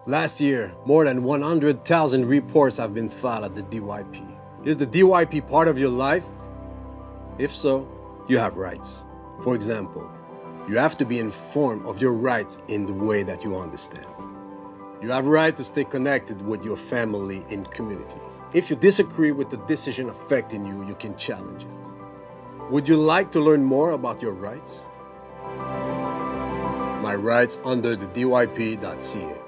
Last year, more than 100,000 reports have been filed at the DYP. Is the DYP part of your life? If so, you have rights. For example, you have to be informed of your rights in the way that you understand. You have a right to stay connected with your family and community. If you disagree with the decision affecting you, you can challenge it. Would you like to learn more about your rights? My rights under the DYP.ca.